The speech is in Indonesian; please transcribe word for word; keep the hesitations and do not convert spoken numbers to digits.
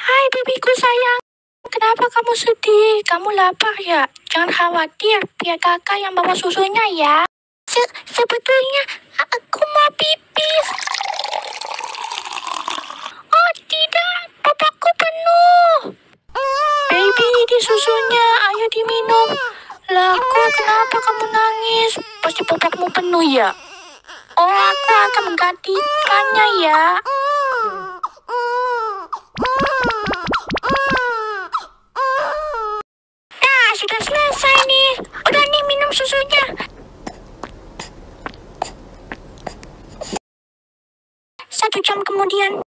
Hai babyku sayang, kenapa kamu sedih? Kamu lapar ya? Jangan khawatir, biar kakak yang bawa susunya ya. Se sebetulnya aku mau pipis. Oh tidak, popokku penuh. Baby, di susunya, ayo diminum. Laku, kenapa kamu nangis? Pasti popokmu penuh ya? Oh, aku akan menggantikannya ya. Nah, sudah selesai nih. Udah nih minum susunya. Satu jam kemudian.